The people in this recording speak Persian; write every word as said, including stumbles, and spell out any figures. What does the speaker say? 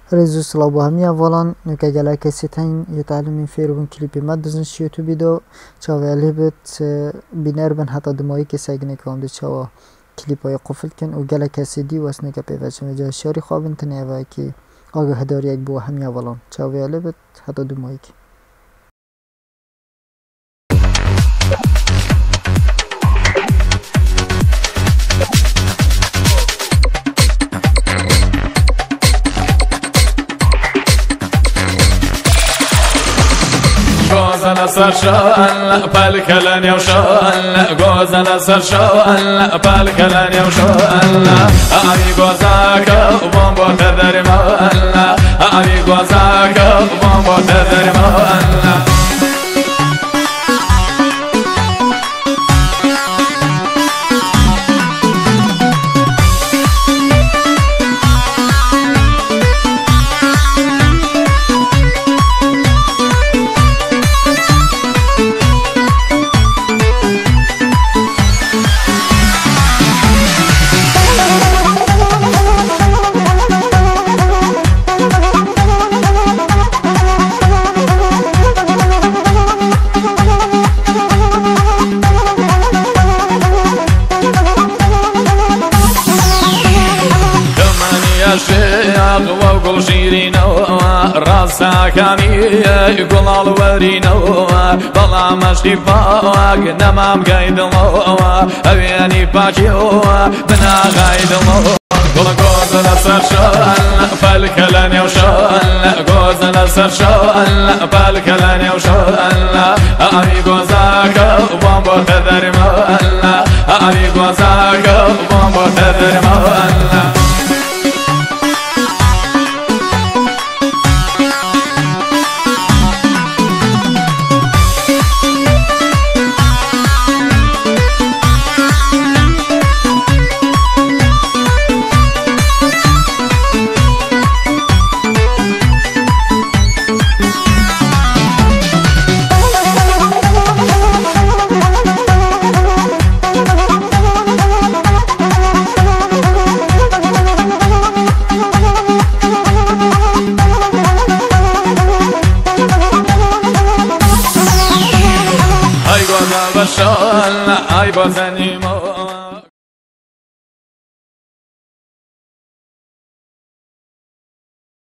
ريزو سلام همي اولا نوكا جلا كسي تين يتعلم فيرون كليبي مدزن يوتيوب دو تشاوي لهبت بينر بن حتى دماغي كساجني كام دو تشاوا كليباي قفل كن و جلا كسي دي واسنه كبيفاش مجا شاري خوابن تنيا كي آگه هداری یک بو همي اولا تشاوي لهبت حتى دماغي گوزن سر شال پل کلن یو شال گوزن سر شال پل کلن یو شال آبی گوزاک وام با تدری مال آبی گوزاک وام با تدری مال شيخ وقول شيرينو راسا كامي يقول الورينو بلا مشتي فاق نمام قايدلو أبياني باكيو بنا غايدلو قول قوز لسر شال فالكلان يوشال قوز لسر شال فالكلان يوشال أبي قوزاك وامبو تذر مال أبي قوزاك وامبو تذر مال شال ای بازنی